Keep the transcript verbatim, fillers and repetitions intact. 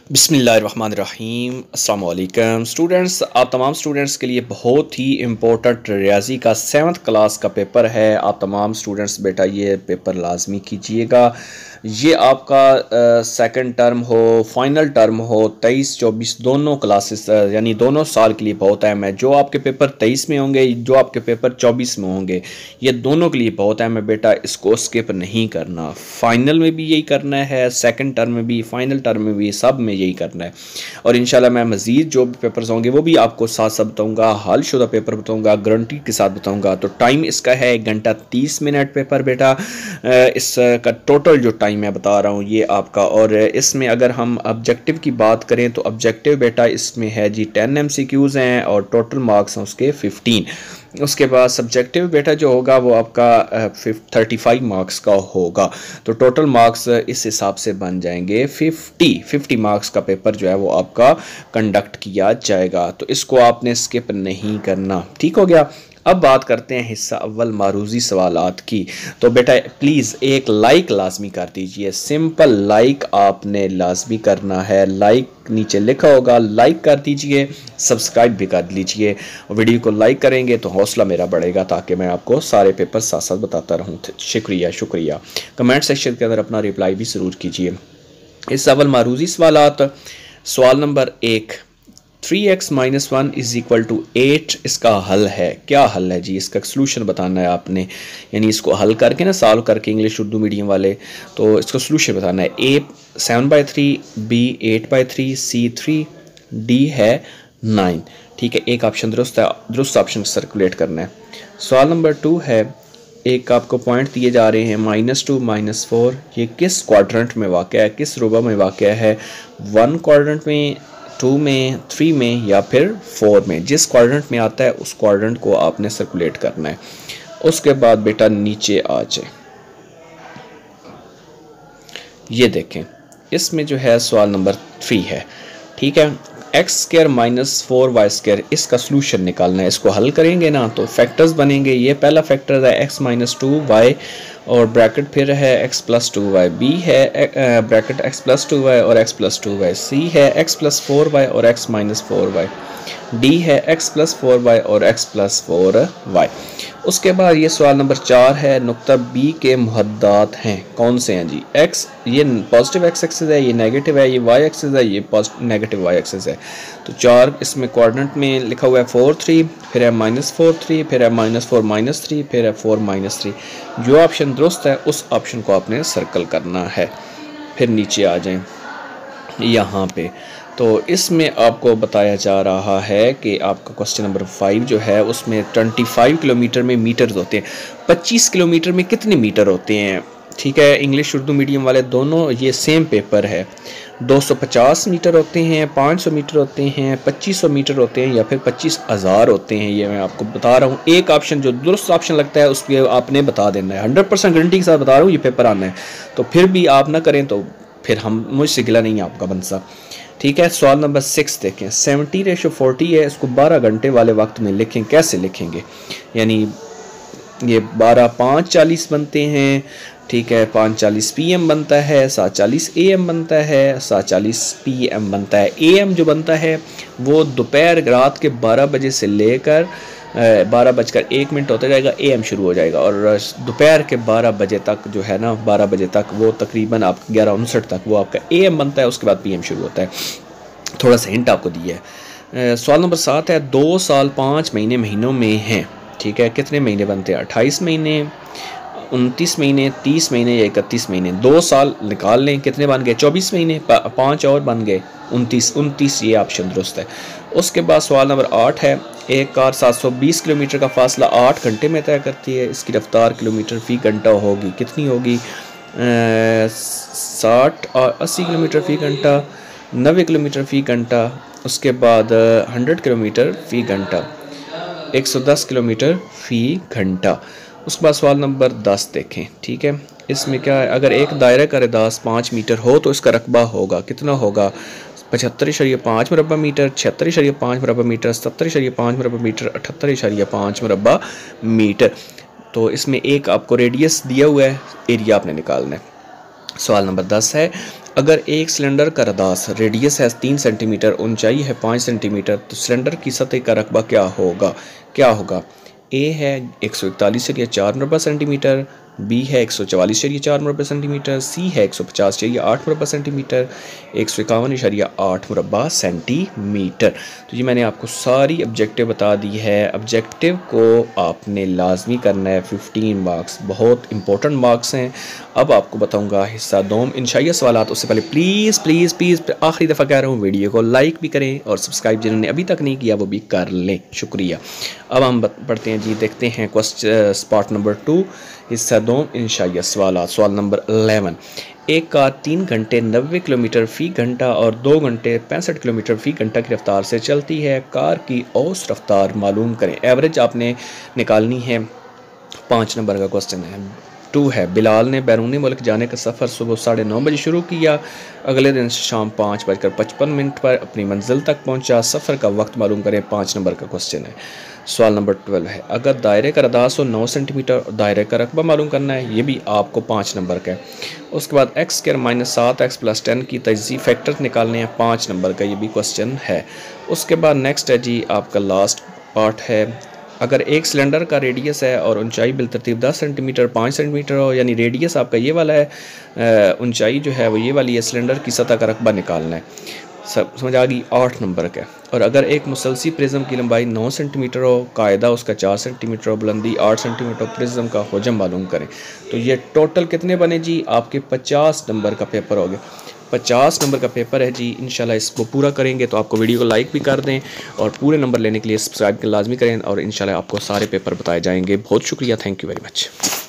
बिस्मिल्लाहिर्रहमानिर्रहीम अस्सलाम वालेकुम स्टूडेंट्स। आप तमाम स्टूडेंट्स के लिए बहुत ही इम्पोर्टेंट रियाजी का सेवन्थ क्लास का पेपर है। आप तमाम स्टूडेंट्स बेटा ये पेपर लाजमी कीजिएगा। ये आपका सेकंड टर्म हो, फाइनल टर्म हो, तेईस चौबीस दोनों क्लासेस यानी दोनों साल के लिए बहुत अहम है। जो आपके पेपर तेईस में होंगे, जो आपके पेपर चौबीस में होंगे, ये दोनों के लिए बहुत अहम है बेटा। इसको स्किप नहीं करना। फाइनल में भी यही करना है, सेकंड टर्म में भी, फाइनल टर्म में भी, सब में यही करना है। और इंशाल्लाह मैं मज़ीद जो भी पेपर्स होंगे वो भी आपको साथ साथ बताऊँगा, हल शुदा पेपर बताऊँगा, गारंटी के साथ बताऊँगा। तो टाइम इसका है एक घंटा तीस मिनट पेपर बेटा। इसका टोटल जो टाइम मैं बता रहा हूँ ये आपका। और इसमें अगर हम ऑब्जेक्टिव की बात करें तो ऑब्जेक्टिव बेटा इसमें है जी टेन एम सी क्यूज़ हैं और टोटल मार्क्स हैं उसके फिफ्टीन। उसके बाद सब्जेक्टिव बेटा जो होगा वो आपका थर्टी फाइव मार्क्स का होगा। तो टोटल मार्क्स इस हिसाब से बन जाएंगे फिफ्टी फिफ्टी मार्क्स का पेपर जो है वो आपका कंडक्ट किया जाएगा। तो इसको आपने स्किप नहीं करना, ठीक हो गया। अब बात करते हैं हिस्सा अव्वल मारूजी सवालात की। तो बेटा प्लीज़ एक लाइक लाजमी कर दीजिए, सिंपल लाइक आपने लाजमी करना है। लाइक नीचे लिखा होगा, लाइक कर दीजिए, सब्सक्राइब भी कर लीजिए। वीडियो को लाइक करेंगे तो हौसला मेरा बढ़ेगा ताकि मैं आपको सारे पेपर साथ साथ बताता रहूँ। शुक्रिया शुक्रिया। कमेंट सेक्शन के अंदर अपना रिप्लाई भी ज़रूर कीजिए। हिस्सा अव्वल मारूजी सवालात, सवाल नंबर एक, three x minus one is equal to eight इसका हल है। क्या हल है जी? इसका सोल्यूशन बताना है आपने, यानी इसको हल करके ना, सॉल्व करके, इंग्लिश उर्दू मीडियम वाले, तो इसका सोल्यूशन बताना है। A seven by three, B eight by three, C three, D है नाइन। ठीक है, एक ऑप्शन दुरुस्त है, दुरुस्त ऑप्शन सर्कुलेट करना है। सवाल नंबर टू है, एक आपको पॉइंट दिए जा रहे हैं माइनस टू माइनस फोर, ये किस क्वाड्रेंट में वाक़ है, किस रुबा में वाक़ है? वन क्वाड्रेंट में, टू में, थ्री में या फिर फोर में। जिस क्वाड्रेंट में आता है उस क्वाड्रेंट को आपने सर्कुलेट करना है। उसके बाद बेटा नीचे आ जाए, ये देखें इसमें जो है सवाल नंबर थ्री है। ठीक है, x square minus four y square, इसका सोल्यूशन निकालना है। इसको हल करेंगे ना तो फैक्टर्स बनेंगे। ये पहला फैक्टर है एक्स माइनस टू वाई और ब्रैकेट फिर है x plus two y, B है bracket x plus two y और x plus two y, C है एक्स प्लस फोर वाई और x minus four y, D है एक्स प्लस फोर वाई और x plus four y. उसके बाद ये सवाल नंबर चार है, नुक्ता बी के मुहद्दात हैं, कौन से हैं जी? एक्स ये पॉजिटिव एक्स एक्सिस है, ये नेगेटिव है, ये वाई एक्सिस है, ये नेगेटिव वाई एक्सिस है। तो चार इसमें क्वाड्रेंट में लिखा हुआ है फोर थ्री, फिर है माइनस फोर थ्री, फिर है माइनस फोर माइनस थ्री, फिर है फोर माइनस थ्री। जो ऑप्शन दुरुस्त है उस ऑप्शन को आपने सर्कल करना है। फिर नीचे आ जाएं यहाँ पे, तो इसमें आपको बताया जा रहा है कि आपका क्वेश्चन नंबर फाइव जो है उसमें पच्चीस किलोमीटर में मीटर्स होते हैं। पच्चीस किलोमीटर में कितने मीटर होते हैं? ठीक है, इंग्लिश उर्दू मीडियम वाले दोनों ये सेम पेपर है। दो सौ पचास मीटर होते हैं, पाँच सौ मीटर होते हैं, पच्चीस सौ मीटर होते हैं या फिर पच्चीस हज़ार होते हैं। ये मैं आपको बता रहा हूँ। एक ऑप्शन जो दुरुस्त ऑप्शन लगता है उस पर आपने बता देना है। हंड्रेड परसेंट गारंटी के साथ बता रहा हूँ ये पेपर आना है। तो फिर भी आप ना करें तो फिर हम मुझसे गिला नहीं आपका बनसा। ठीक है, सवाल नंबर सिक्स देखें, सेवेंटी रेशो फोर्टी है, इसको बारह घंटे वाले वक्त में लिखें। कैसे लिखेंगे? यानी ये बारह पाँच चालीस बनते हैं। ठीक है, पाँच चालीस पी एम बनता है, सात चालीस ए एम बनता है, सात चालीस पी एम बनता है। ए एम जो बनता है वो दोपहर रात के बारह बजे से लेकर बारह बजकर एक मिनट होता जाएगा, ए एम शुरू हो जाएगा। और दोपहर के बारह बजे तक जो है ना, बारह बजे तक वो तकरीबन आप ग्यारह उनसठ तक वो आपका ए एम बनता है। उसके बाद पी एम शुरू होता है। थोड़ा सा हिंट आपको दिया है। सवाल नंबर सात है, दो साल पाँच महीने महीनों में हैं। ठीक है, कितने महीने बनते हैं? अट्ठाईस महीने, उनतीस महीने, तीस महीने या इकतीस महीने। दो साल निकाल लें, कितने बन गए? चौबीस महीने, पाँच और बन गए उनतीस। उनतीस ये ऑप्शन दुरुस्त है। उसके बाद सवाल नंबर आठ है, एक कार सात सौ बीस किलोमीटर का फासला आठ घंटे में तय करती है। इसकी रफ्तार किलोमीटर फी घंटा होगी, कितनी होगी? साठ और अस्सी किलोमीटर फ़ी घंटा, नब्बे किलोमीटर फ़ी घंटा, उसके बाद हंड्रेड किलोमीटर फ़ी घंटा, एक सौ दस किलोमीटर फ़ी घंटा। उसके बाद सवाल नंबर दस देखें। ठीक है, इसमें क्या है, अगर एक दायरा का रदास पाँच मीटर हो तो इसका रकबा होगा, कितना होगा? पचहत्तर इशारिया पाँच मुरबा मीटर, छिहत्तर इशारिया पाँच मुरबा मीटर, सत्तर इशारिया पाँच मुरबा मीटर, अठहत्तर इशारिया पाँच मुरबा मीटर। तो इसमें एक आपको रेडियस दिया हुआ है, एरिया आपने निकालना है। सवाल नंबर दस है, अगर एक सिलेंडर का रदास रेडियस है तीन सेंटीमीटर, ऊंचाई है पाँच सेंटीमीटर, तो सिलेंडर की सतह का रकबा क्या होगा? क्या होगा? ए है एक सौ इकतालीस चरिया चार मुरबा सेंटीमीटर, बी है एक सौ चवालीस चरिया चार मुरबा सेंटीमीटर, सी है एक सौ पचास चरिया आठ मुरबा सेंटीमीटर, एक सौ इक्यावन इशारिया आठ मुरबा सेंटीमीटर। तो ये मैंने आपको सारी ऑब्जेक्टिव बता दी है। ऑब्जेक्टिव को आपने लाजमी करना है, फिफ्टीन मार्क्स बहुत इंपॉर्टेंट मार्क्स हैं। अब आपको बताऊंगा हिस्सा दोम इंशाइया सवालात। उससे पहले प्लीज़ प्लीज़ प्लीज़ आखिरी दफ़ा कह रहा हूँ, वीडियो को लाइक भी करें और सब्सक्राइब जिन्होंने अभी तक नहीं किया वो भी कर लें, शुक्रिया। अब हम पढ़ते हैं जी, देखते हैं क्वेश्चन स्पार्ट नंबर टू, हिस्सा दो इंशाइया सवालात। सवाल नंबर इलेवन, एक कार तीन घंटे नब्बे किलोमीटर फ़ी घंटा और दो घंटे पैंसठ किलोमीटर फ़ी घंटा की रफ्तार से चलती है। कार की औसत रफ्तार मालूम करें। एवरेज आपने निकालनी है। पाँच नंबर का क्वेश्चन है। टू है, बिलाल ने बैरूनी मुल्क जाने का सफ़र सुबह साढ़े नौ बजे शुरू किया। अगले दिन शाम पाँच बजकर पचपन मिनट पर अपनी मंजिल तक पहुंचा। सफ़र का वक्त मालूम करें। पाँच नंबर का क्वेश्चन है। सवाल नंबर ट्वेल्व है, अगर दायरे का रदास हो नौ सेंटीमीटर और दायरे का रकबा मालूम करना है, ये भी आपको पाँच नंबर का है। उसके बाद एक्स स्क्वायर माइनस सात एक्स प्लस टेन की तजज़ी फैक्टर निकालने हैं, पाँच नंबर का ये भी क्वेश्चन है। उसके बाद नेक्स्ट है जी आपका लास्ट पार्ट है, अगर एक सिलेंडर का रेडियस है और ऊंचाई बिलतरतीब दस सेंटीमीटर पाँच सेंटीमीटर हो, यानी रेडियस आपका ये वाला है, ऊंचाई जो है वो ये वाली है, सिलेंडर की सतह का रकबा निकालना है। सब समझ आ गई? आठ नंबर का। और अगर एक मुसलसी प्रिज्म की लंबाई नौ सेंटीमीटर हो, कायदा उसका चार सेंटीमीटर हो, बुलंदी आठ सेंटीमीटर, प्रिज्म का हजम मालूम करें। तो ये टोटल कितने बने जी? आपके पचास नंबर का पेपर हो गया। पचास नंबर का पेपर है जी। इंशाल्लाह इसको पूरा करेंगे तो आपको वीडियो को लाइक भी कर दें और पूरे नंबर लेने के लिए सब्सक्राइब लाजमी करें और इंशाल्लाह आपको सारे पेपर बताए जाएंगे। बहुत शुक्रिया, थैंक यू वेरी मच।